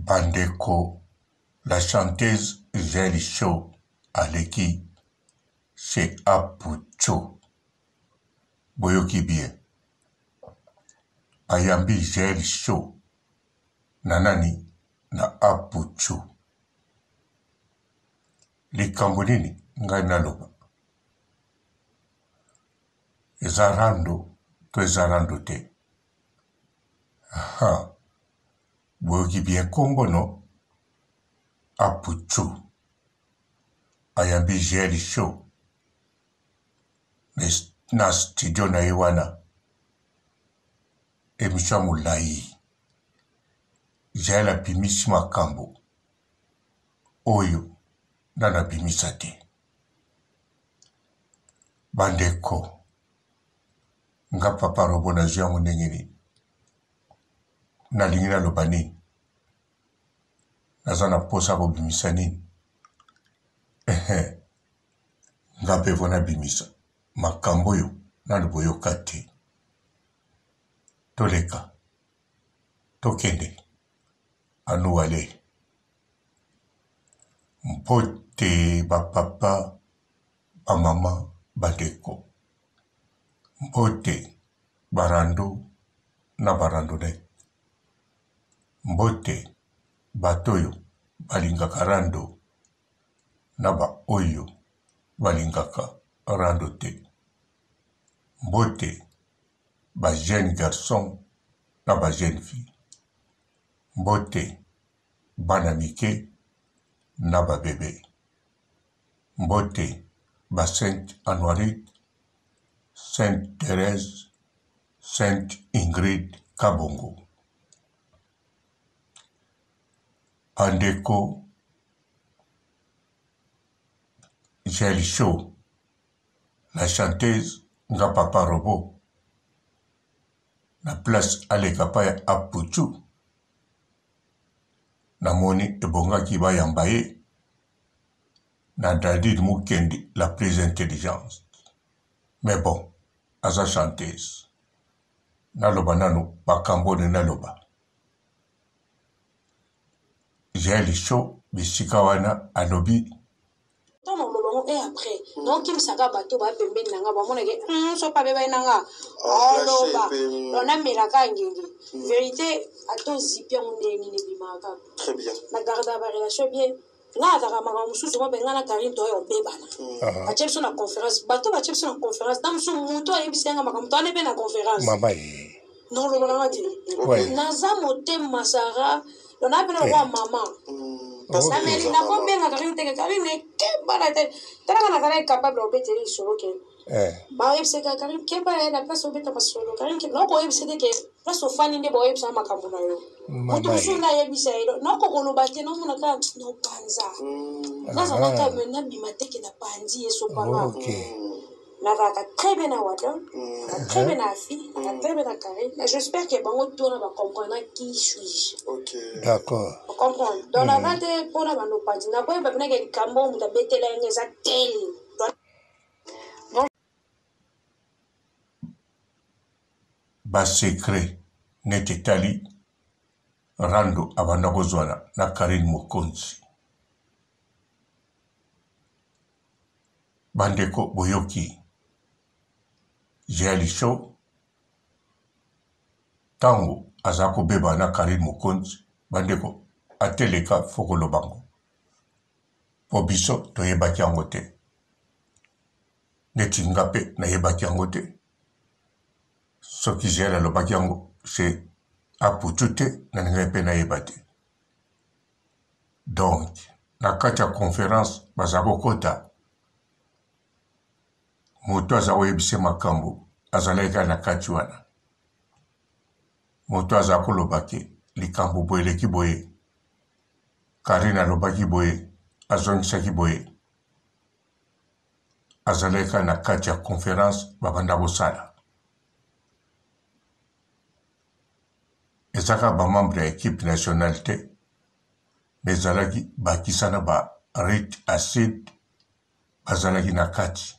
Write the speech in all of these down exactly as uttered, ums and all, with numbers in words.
Bandeko, la chanteuse Jelly Show, Aleki, c'est Apucho. Boyoki bien. Ayambi Jelly Show, Nanani, na Apucho. Les Cambodini, ngai naloba. Ezarando, to ezarando te. Ha. Boyoki bien kombono, Apucho. Ayambi Jelly Show. Na studio na iwana. Emisha mulai. Jela bimisi makambo. Oyo. Nana bimisa te. Bandeko. Nga papa robo na jia munengeni. Na lingina lobani. Nazana posa ko bimisa nini. Ehe. Nga bevo na bimisa. Makambo yo. Na luboyo kate. Toleka. Tokende. Anu wale. Mpote ba papa, ba mama, bandeko. Mpote barando na barando ne. Mpote batoyo balingaka rando na ba oyo balingaka rando te. Mpote ba jeune garçon na ba jeune fille. Mpote bana mike na ba bébé. Mbote ba Sainte Anoirite, Sainte Thérèse, Sainte Ingrid Kabongo. Bandeko Jelly Show, la chanteuse nga papa robo. Na place alekapa ya Apuchu. Na moni ebonga ki ba yambaye. Na David Mukendi, la plus intelligente. Mais bon, aza chanteuse. Naloba nano, bakambo de naloba. Jelly Show, bisika wana alobi. Et après, donc il s'aga bateau ba pembe nanga ba mona ke so pa beba nanga. Oh ba. On a mis la kangeli. Vérité, ato zipia munde ni ne bimaka. Très bien. Na garda ba relation bien. Nga ta kama mususu mo benga na Karine to yo bebana. A chepso na conférence, bateau ba chepso na conférence, tam so muto e bisenga makamuto ane be na conférence. Mama. Non lo bana ngati. Naza motem masara, on a bena roi maman. Parce que mais n'a pas bien la Karine te Karine ke bana te. Tara na Karine capable de obéir sur OK. Eh. Ba yeb se Karine ke ba la place obéir parce que Karine ke non ko yeb se de ke place o fani de bo yeb sa makambo na yo. Mutu suna yeb se yo. Non ko kono bate non mona ka no panza. Naza na ka mena bimate ke na panzi yeso papa. OK. Na va très bien à Wadon, très bien à fille, très bien à Karine. J'espère que bango tourne va comprendre qui suis. OK. D'accord. On comprend. Dans la vente pour la bande pas dit. Na quoi va venir que cambo mu da betela ngeza tel. Ba secret netetali rando abanda kozwana na Karine Mokonzi. Bandeko boyoki. Jelly Show. Tango azako beba na Karine Mokonzi. Bandeko ateleka fokolo bango. Po biso to yebaki yango te. Neti ngape na yebaki yango te. Soki Jelly lobaki yango c'est Apuchu te na ngape na yebate. Donc na kati ya conférence bazako kota. Moto azawo yebise makambo azalaika na kati wana. Moto azako lobake likambo boye leki boye. Karine lobaki boye azongisaki boye. Azalaika na kati ya conférence babanda bosala. Ezaka ba membre ya équipe nationale te. Bezalaki bakisana ba rite acide bazalaki na kati.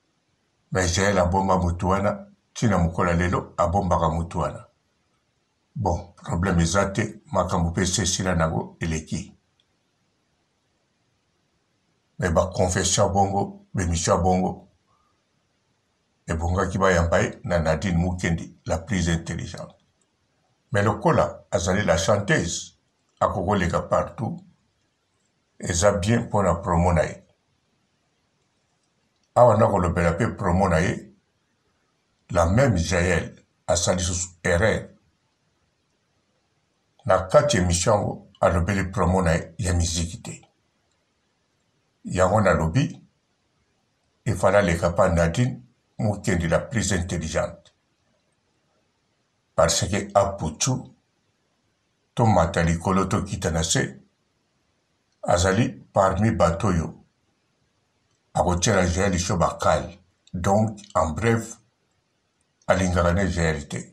Mais j'ai la bomba mutuana, tina mukola lelo, a bomba mutuana. Bon, problème ezate makambo pe sesila nango eleki. Mais ba confession bongo, be mission bongo. Et bonga ki ba yambaye na Nadine Mukendi, la plus intelligente. Mais le cola, azali la chanteuse, a koko lega partout, eza bien pour la promo na ye. Awa na ko bela pe promo na ye, la même Jaël a sali sous erreur. Na kati émission a lobeli promo na ye ya musique te. Yango na lobi, il fallait les capables Nadine Mukendi, la plus intelligente. Parce que Apuchu, to matali koloto kitanase, azali parmi batoyo. Agotiera Jaël Shobakal. Donc, en bref, alingane Jaël.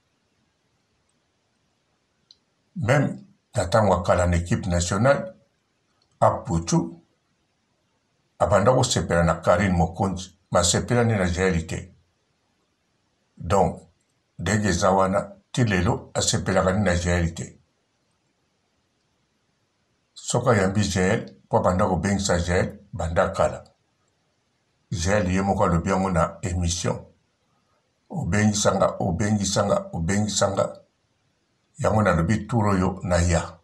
Même, Tatan Wakala en équipe nationale, Apuchu, abandako sepela na Karine Mokonzi, ma sepela ni na Jaël. Donc, Denge zawana tilelo asepelaka ni na Jaël te. Soka yambi Jaël po banda ko bengisa Jaël banda kala. Jaël ye moko alobi yango na émission. Obengisanga, obengisanga, obengisanga. Yango na lobi turo yo na ya.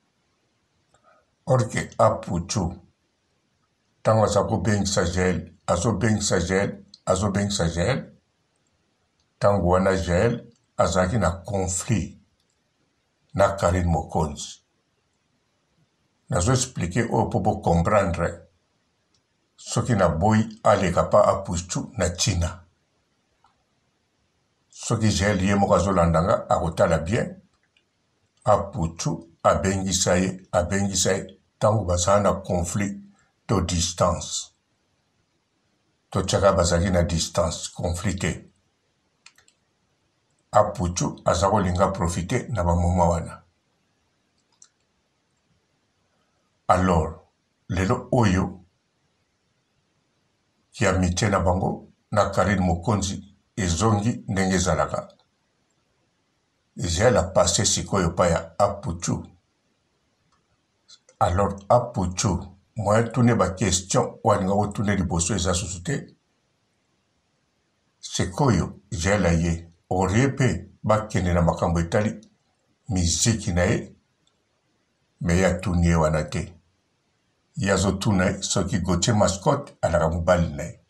Orke Apuchu. Tango azako bengisa Jaël, azo bengisa Jaël, azo bengisa Jaël. Tango wana Jaël azaki na conflit na Karine Mokonzi. Nazo expliquer o popo comprendre ce qui na boy aleka pa Apuchu na China. Ce qui Jaël ye moko azolandanga akotala bien. Apuchu abengisa ye, abengisa ye tango bazala na conflit to distance. To tchaka bazaki na distance, conflité. Apuchu azako linga profiter na ba moment wana. Alors, lelo oyo ki amitié na bango na Karine Mokonzi ezongi ndenge zalaka. Jaël a passé sikoyo pa ya Apuchu. Alors Apuchu, moi tourner ba question waninga ko tourner liboso eza susute. Sikoyo Jaël a ye oriepe bakene na makambo etali miziki na ye me ya tunie wana te. Yazo tuna soki Gauthier Mascotte alaka mobali na ye.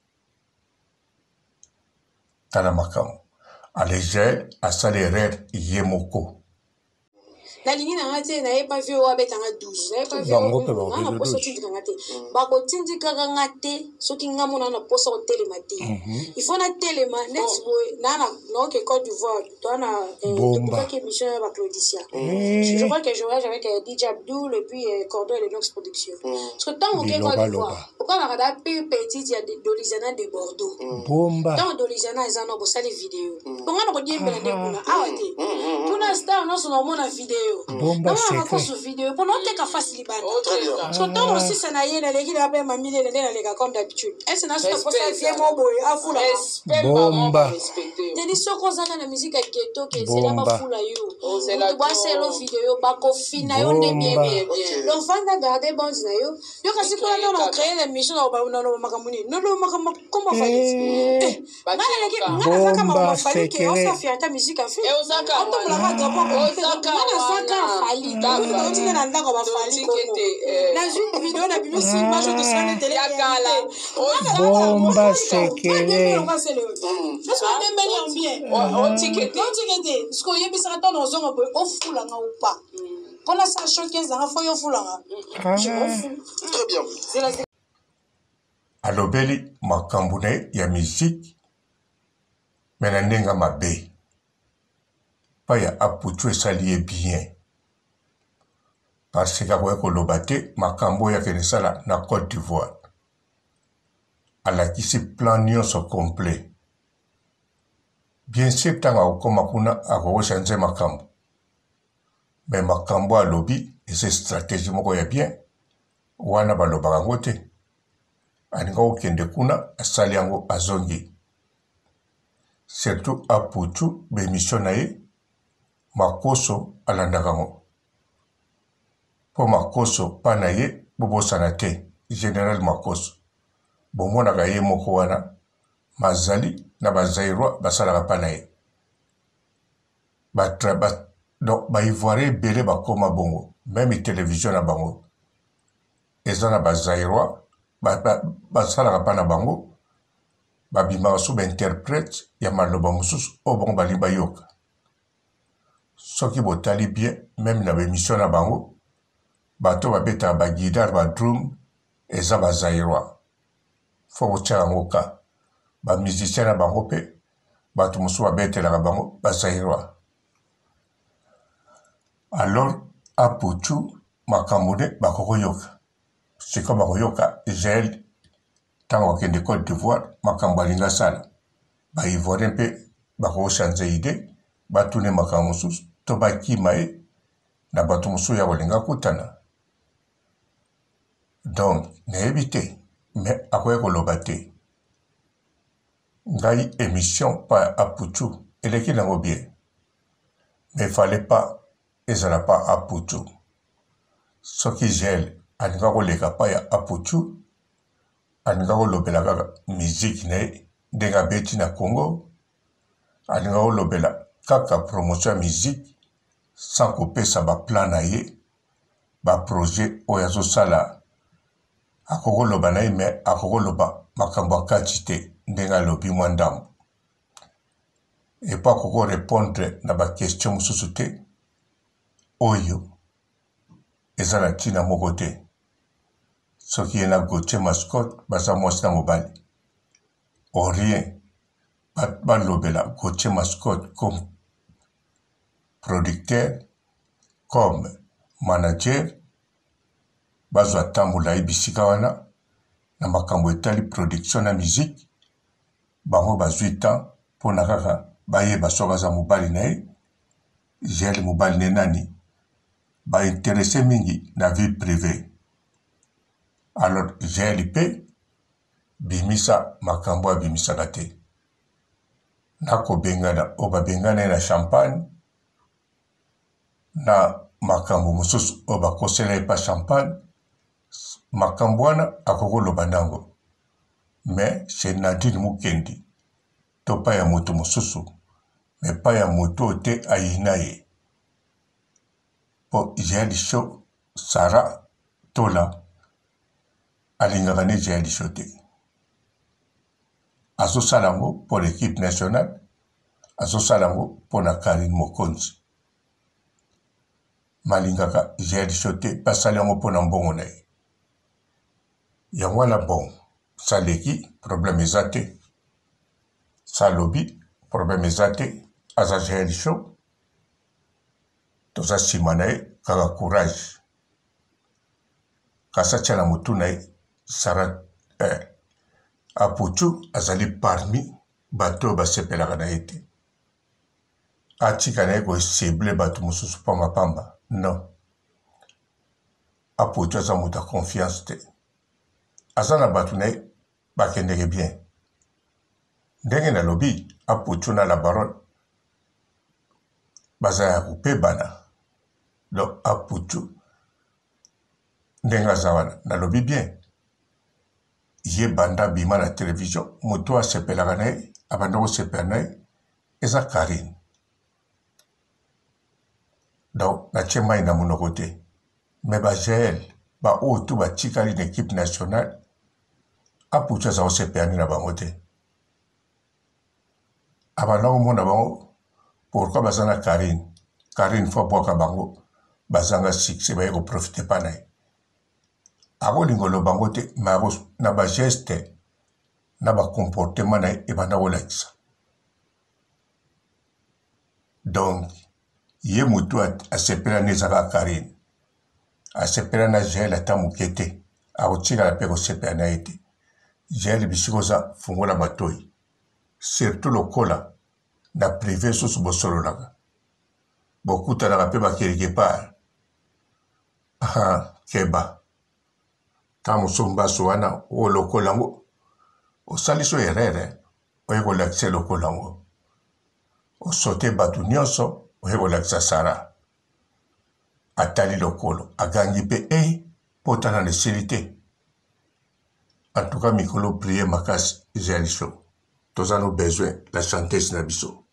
Tala makambo. Ale Jaël asali erreur ye moko. Na lingi na ngate na ye pa vie wa betanga douze. Na ye pa vie wa na poso tindi ngate. Ba ko tindi kaka ngate soki ngamona na poso telema te. Il faut na telema next boy na na no ke Côte d'Ivoire toi na pour que émission ba Claudicia. Je crois que je voyage avec D J Abdul et puis Cordon et Lenox Production. Parce que tant au Côte d'Ivoire, pourquoi on a regardé plus petite il y a des Dolizana de Bordeaux. Bomba. Tant Dolizana ils en ont bossé les vidéos. Comment on dit mbela de kuna awate. Tuna star no sono mona vidéo. Bomba c'est vidéo pour noter qu'à face libana. Parce que tant aussi ça na yé na leki na pe mamie na na lega comme d'habitude. Et c'est na so pour ça vie mo boy afula. Bomba. Teni soko zaka na musique ya ghetto que c'est là ba fula yo. C'est la bois c'est lo vidéo ba ko fina yo ne bien bien. Donc vanda garder bon na yo. Yo kasi ko na on créer l'émission na ba na no makamuni. No no makam comment faire? Ba leki ngana zaka ma fali que on sa fiata musique a fait. Et osaka. On te la drapeau. Osaka. Fali donc tu na ndako ba fali ko na ju vidéo na bibi si ma je de ça na télé yakala bomba sekele parce que même bien bien on ticket on ticket ce qu'on y bisa ta no zongo po o fula nga upa pour la ça choquer ça fa yo fula nga je m'en fous très bien c'est la alobeli makambune ya musique menandenga mabe pa ya Apuchu esali bien. Parce que kwa kolobate makambo ya kenesala na Côte d'Ivoire. Ala kisi plan nyonso complet. Bien sûr tanga ukoma kuna ako change makambo. Mais makambo alobi et c'est stratégie moko ya bien. Wana balobaka ngote. Aninga okende kuna asali yango azongi. Surtout Apuchu be mission na ye makoso alandaka ngo mpo makoso mpa na ye bobosana te général makoso bomonaka ye moko wana mazali na bazairwa basalaka mpa na ye baivoirien ebele bakoma bongo meme télévision na bango eza na bazairwa basalaka mpa na bango babimaka so bainterprète ya maloba mosusu oyo bango balingi bayoka soki botali bien meme na baémission na bango bato babetaka baguidare badrum eza bazairwa fo botiaka yango ka bamusicien na bango mpe bato mosusu babetelaka bango bazairwa alors aputu makambo nde bakokoyoka sikoyo bakoyoka Jaël ntango akende Côte d'Ivoire makambo alingi asala baivoirien mpe bakokochange ide batune makambo mosusu to bakima ye na bato mosusu ya kolinga kutana donc nayebi te me akoki koloba te ngai émission pa aputu eleki nango bien mais fallait pas ezala pa aputu soki Jaël alinga koleka pa ya aputu alinga kolobela kaka musique na ye ndenge abeti na Congo alinga kolobela kaka promotion ya musique sans kopesa baplan na ye baprojet oyo azosala akokoloba na ye me akokoloba makambo akati te ndenge alobi mwa ndambo epo akokorépondre na baquestion mosusu te oyo eza na ntina moko te soki ye na Gauthier Mascotte baza mwasi na mobali orien balobela Gauthier Mascotte comme producteur comme manager bazwa tambola ye bisika wana na makambo etali production na musique bango bazwi temps mpo na kaka bayeba soki aza mobali na ye Jaël mobali ne nani bainteresse mingi na vie privée alors Jaël mpe bimisa makambo abimisaka te nakobengana oyo babengana ye na champagne na makambo mosusu oyo bakosela ye pa champagne makambo wana akokoloba nango mais chez Nadine Mukendi to pa ya moto mosusu mais pa ya moto oyo te ayina ye po Jaël Show Sara Tola alingaka ne Jaël Show te azosala yango mpo l'équipe nationale azosala yango mpo na Karine Mokonzi malingaka Jaël Show te basali yango mpo na mbongo na ye yango wana bon saleki problème eza te salobi problème eza te aza Jaël Show toza nsima na ye kaka courage kasi atia na motu na ye Sara eh, aputu azali parmi bato oyo basepelaka na ye te atika na ye koseble bato mosusu pambapamba non aputu aza moto ya confiance te aza na bato na ye bakendeke bien ndenge nalobi aputu na la baronne baza ya kopebana donc aputu ndenge aza wana nalobi bien ye banda bima na télévision moto asepelaka na ye abanda kosepela na ye eza Karine donc natie mai na monoko te me bajael baoyo tu batikali na équipe nationale aputu aza kosepelani na bango te abanda komona bango pourkui baza na Karine Karine fo abwaka bango bazanga succès baye koprofite pa na ye akolinga oloba bango te me na bageste na bacomportement na ye ebanda kolakisa donc ye motu asepelani ezaka Karine asepela na Jaël ata moke te akotikala mpe kosepela na ye te Jaël bisika oza fungola matoi surtout lokola na privé susu bosololaka bokutanaka mpe bakeleke part keba ta mosusu mbaso wana oyo lokola yango osali so erreur oye kolakisa lokola yango osote bato nyonso oyebolakisa Sara atali lokolo agangi pe e pota na lesili te. En tout cas mikolo prier makasi ezali so toza no besoin la chanteuse na biso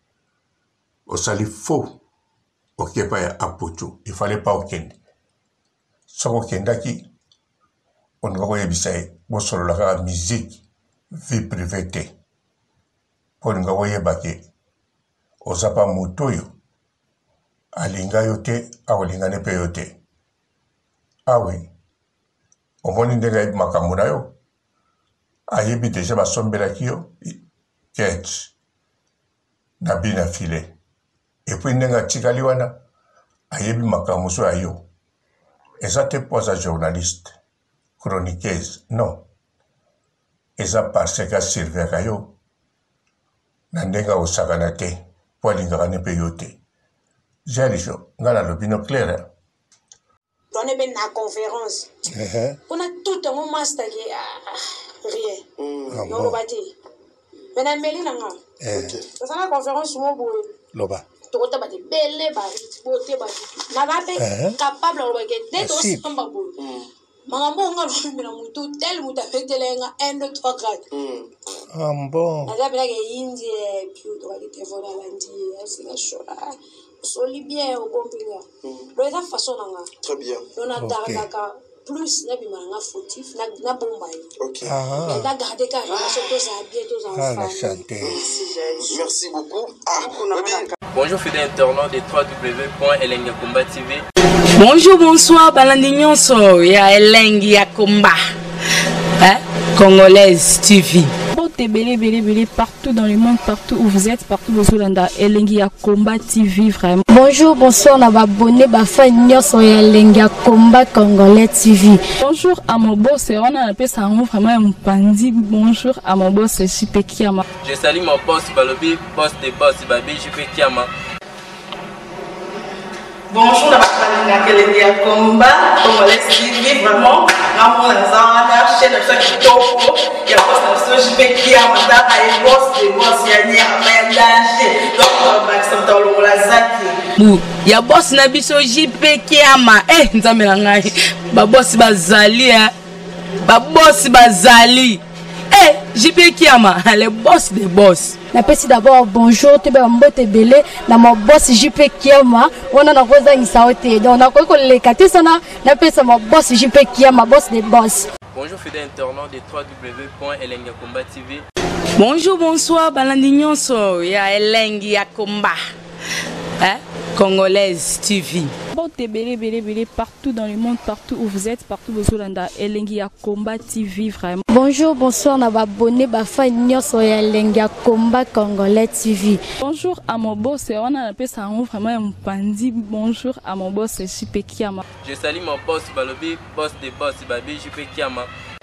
osali faux okepa ya apocho il fallait pas okende soko kendaki oninga koyebisa ye bosolola kaka musique vie privée te mpo oninga koyeba ke oza pa moto oyo alinga yo te akolingane mpe yo te. Awe omoni ndenge ayebi makambo na yo ayebi deja basombelaki yo ket na bina file epui ndenge atikali wana ayebi makambo so ya yo eza te mpo aza journaliste chroniqueuse non eza parce que aservaka yo na ndenge osakana te mpo alingaka ne mpe yo te. Jalisho nga nalobi no claire on est na conférence on a tout un master qui rien non ba ti mena meli na nga ça la conférence mo bo loba to ko tabati belle ba bo te ba na ba pe capable o ba ke de to samba bo mama mo nga lo mena mutu tel muta fetelenga un deux trois quatre ah bon na ba ke indi e più to ba ke te vola la ndi c'est la chola soli bien au bon pinga lo eza façon nanga très bien on a taraka plus na bima nga fautif na na bomba OK ah na garder ka relation to za bien to za ah la enfant chanteuse merci beaucoup ah bonjour fidèles internautes de w w w point elengi ya komba T V. Bonjour, bonsoir, balandi nyonso ya elengi ya komba hein? Congolaise T V. Belé, belé, belé, partout dans le monde, partout où vous êtes, partout où vous êtes, Elengi ya Komba T V, vraiment. Bonjour, bonsoir, on va abonner, bah, fan nyonso ya Elengi ya Komba Congolais T V. Bonjour à mon boss, on a appelé ça vraiment un pandi. Bonjour à mon boss, J P Kiama. Je salue mon boss Balobi, boss de boss Babi, J P Kiama. Bonjour, la famille na Elengi ya Komba Congolais T V, vraiment. Maman na zana, chaîne de chaque topo, ya boss na J P Kiama, ta ay boss de boss ya ni amandache. Donc ba santa lo la zaki. Bu, ya boss na biso J P Kiama. Eh, nzambe na ngai. Ba boss bazali hein. Ba boss bazali. Eh, J P Kiama, le boss des boss. Napesi d'abord bonjour, te ba mbote belé na mon boss J P Kiama, on a na koza ngisaote. Donc na ko le kati sana, napesa mon boss J P Kiama, boss des boss. Bonjour fidèles internautes de w w w point elengi ya komba T V. Bonjour, bonsoir, balandi nyonso ya elengi ya komba. Hein? Congolaise T V. Belé, belé, belé, partout dans le monde, partout où vous êtes, partout où vous êtes, Elengi ya Komba T V, vraiment. Bonjour, bonsoir, on va abonner, bah, fan nyonso ya Elengi ya Komba Congolais T V. Bonjour à mon boss, on a appelé ça vraiment un pandi. Bonjour à mon boss, J P Kiama. Je salue mon boss Balobi, boss de boss Babi, J P Kiama.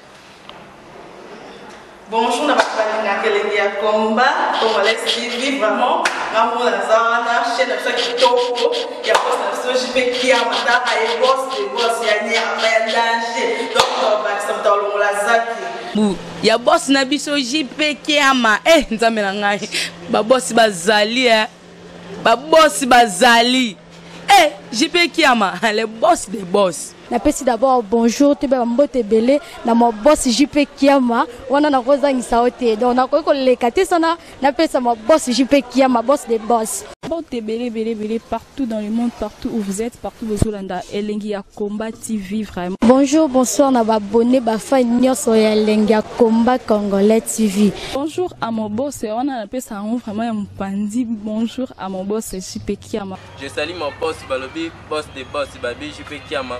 Bonjour, la famille na Elengi ya Komba Congolais T V, vraiment. Maman na zana, chaîne de chaque topo, ya boss na J P Kiama, ta ay boss de boss ya ni amandache. Donc ba santa lo la zaki. Bu, ya boss na biso J P Kiama. Eh, nzambe na ngai. Ba boss bazali hein. Ba boss bazali. Eh, J P Kiama, le boss des boss. Napesi d'abord bonjour, te ba mbote belé na mon boss J P Kiama, on a na koza ngisaote. Donc na ko le kati sana, napesa mon boss J P Kiama, boss des boss. Belé, belé, belé, partout dans le monde, partout où vous êtes, partout où vous êtes, Elengi ya Komba T V, vraiment. Bonjour, bonsoir, on va abonner, bah, fan nyonso ya Elengi ya Komba Congolais T V. Bonjour à mon boss, on a appelé ça vraiment un pandi. Bonjour à mon boss, J P Kiama. Je salue mon boss Balobi, boss de boss Babi, J P Kiama.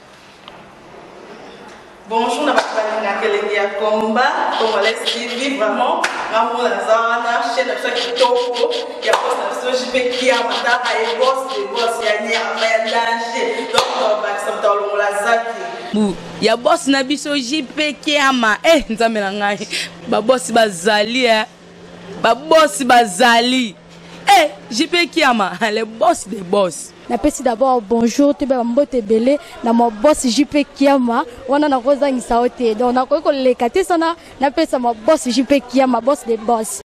Bonjour, la famille na Elengi ya Komba Congolais T V, vraiment. Maman na zana, chaîne de chaque topo, ya boss na J P Kiama, ta ay boss de boss ya ni amandache. Donc ba santa lo la zaki. Bu, ya boss na biso J P Kiama. Eh, nzambe na ngai. Ba boss bazali hein. Ba boss bazali. Eh, J P Kiama, le boss des boss. Napesi d'abord bonjour, te ba mbote belé na mon boss J P Kiama, on a na koza ngisaote. Donc na ko le kati sana, napesa mon boss J P Kiama, boss des boss.